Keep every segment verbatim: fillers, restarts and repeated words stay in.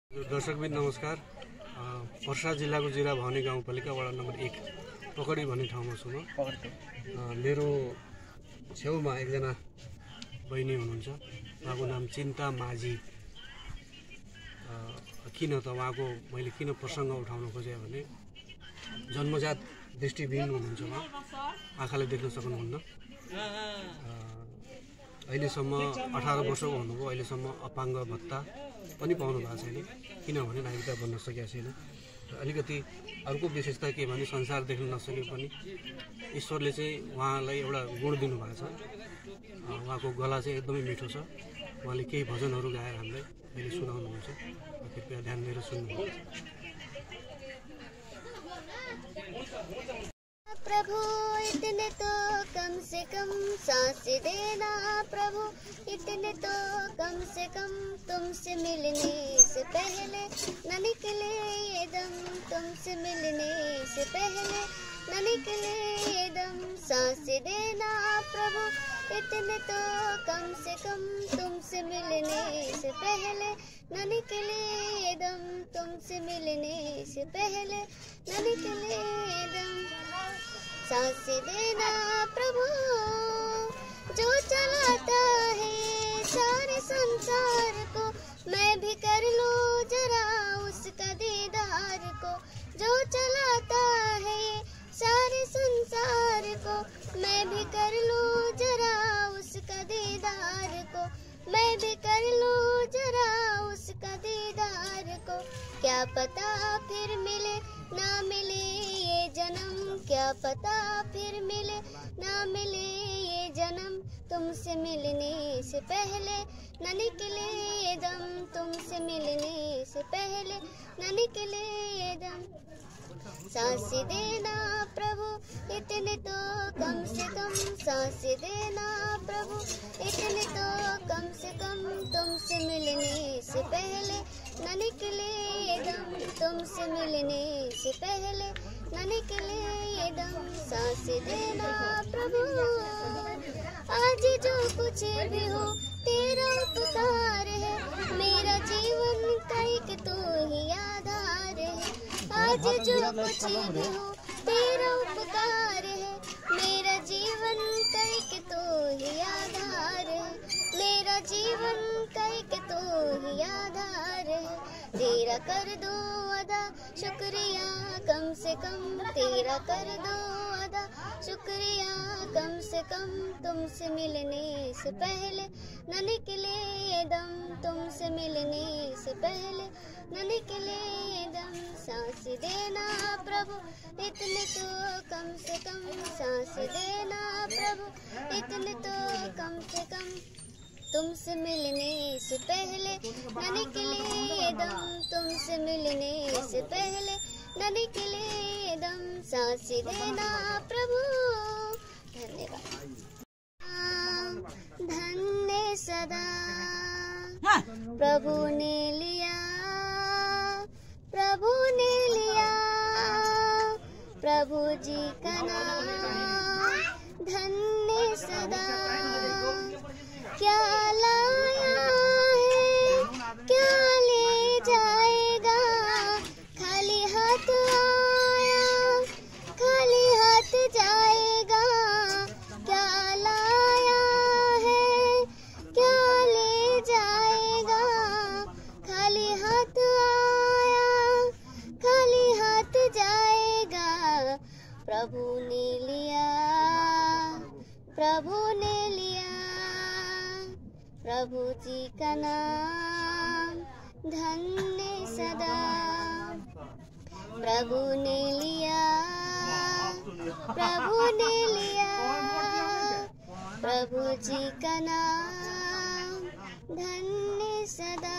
दर्शकबिन नमस्कार। पर्सा जिल्लाको जिरा भवानी गाउँपालिका वडा नम्बर एक पकडी भन्ने ठाउँमा छु म। मेरो छेउमा एकजना बहिनी हुनुहुन्छ, उहाँको नाम चिन्ता माझी। किन त उहाँको मैले किन प्रसङ्ग उठाउन खोजेँ भने जन्मजात दृष्टिविहीन हुनुहुन्छ, उहाँ आँखाले देख्न सक्नुहुन्न। अहिलेसम्म अठार वर्षको हुनुभयो, अहिलेसम्म अपाङ्ग भत्ता पनि पाउनु भएको छैन, किनभने नागरिकता बन्न सकेका छैन। अलिकति अर्को विशेषता के भने संसार देख्न नसके पनि ईश्वरले चाहिँ उहाँलाई एउटा गुण दिनुभएको छ। उहाँको गला चाहिँ एकदमै मिठो छ। उहाँले केही भजनहरू गाएर हामीलाई अहिले सुनाउनुहुन्छ, कृपया ध्यान दिएर सुन्नुहोस्। प्रभु इतने तो कम से कम सांस देना, प्रभु इतने तो कम से कम तुमसे मिलने से पहले न निकले ये दम, तुमसे मिलने से पहले न निकले ये दम। सांस देना प्रभु इतने तो कम से कम तुमसे मिलने से पहले न निकले ये दम, तुमसे मिलने से पहले न निकले ये दम। सांस देना प्रभु जो चलाता है सारे संसार को, मैं भी कर लूं जरा उसका दीदार को। जो चलाता है सारे संसार को, मैं भी कर लूं जरा उसका दीदार को, मैं भी कर लूं जरा उसका दीदार को। क्या पता फिर मिले ना मिले ये जन्म, क्या पता फिर मिले ना मिले ये जन्म। तुमसे मिलने से पहले न निकले ये दम, तुमसे मिलने से पहले न निकले ये दम। सांस देना प्रभु इतने तो कम से कम, सांस देना प्रभु इतने तो कम से कम तुमसे मिलने से पहले न निकले ये दम, तुमसे मिलने से पहले न निकले ये दम। सांस देना प्रभु आज जो कुछ भी हो तेरा उपकार है, मेरा जीवन का एक तो ही आधार है। आज जो कुछ भी हो तेरा उपकार है, मेरा जीवन का एक तो ही आधार है, मेरा जीवन का एक तो ही आधार है। तेरा कर दो अदा शुक्रिया कम से कम, तेरा कर दो अदा शुक्रिया कम से कम। तुमसे मिलने से पहले न निकले ये दम, तुमसे मिलने से पहले न निकले ये दम। सांस देना प्रभु इतने तो कम से कम, सांस देना प्रभु इतने तो कम से कम तुमसे मिलने से पहले न निकले ये दम, तुमसे मिलने से पहले न निकले ये दम। सांस देना प्रभु। धन्यवाद। धन्य सदा प्रभु ने लिया, प्रभु ने लिया प्रभु जी का नाम। धन्य सदा क्या लाया है क्या ले जाएगा, खाली हाथ आया खाली हाथ जाएगा। क्या लाया है क्या ले जाएगा, खाली हाथ आया खाली हाथ जाएगा। प्रभु ने लिया प्रभु ने लिया प्रभु जी का नाम। धन्य सदा प्रभु ने लिया प्रभु ने लिया प्रभु जी का नाम। धन्य सदा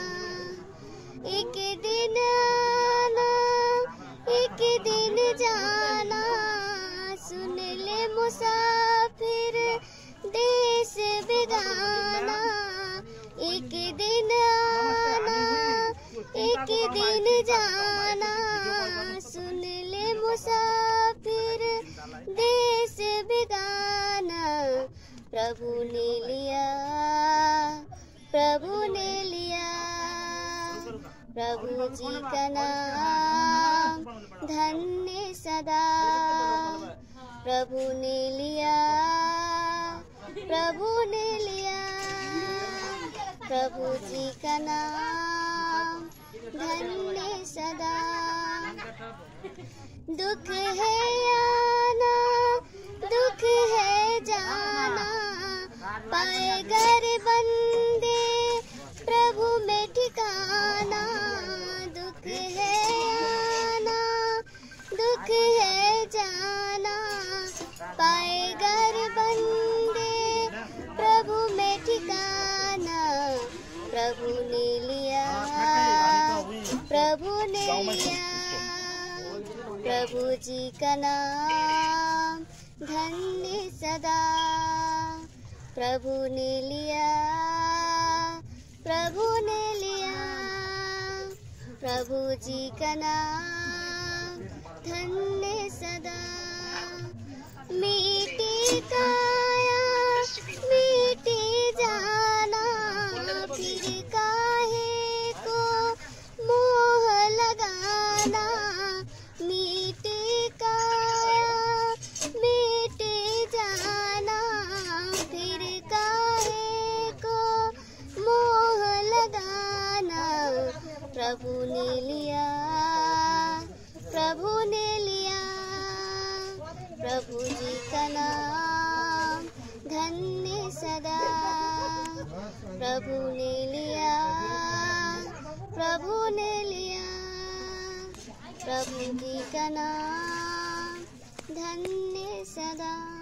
एक दिन आना एक दिन जाना, सुन ले मुसाफिर देश बेगाना। एक दिन आना एक दिन जाना, सुन ले मुसाफिर देश बेगाना। प्रभु ने लिया प्रभु ने लिया प्रभु जी का नाम धन्य सदा। प्रभु ने लिया, प्रभु ने लिया, प्रभु जी का नाम धन्य सदा। दुख है आना, दुख है जाना, पाए घर बंदे प्रभु में ठिकाना। दुख है आना, दुख है जाना, पाए घर बंदे प्रभु में ठिकाना। प्रभु ने लिया, प्रभु ने लिया, प्रभु जी का नाम धन्य सदा। प्रभु ने लिया, प्रभु ने लिया, प्रभु जी का नाम धन्य सदा। मिटी काया मिटी जाना, फिर काहे को मोह लगाना। मिटी काया मिटी जाना, फिर काहे को मोह लगाना। प्रभु ने लिया, प्रभु ने लिया, प्रभु जी का नाम धन्य सदा। प्रभु ने लिया, प्रभु ने लिया, प्रभु जी का नाम धन्य सदा।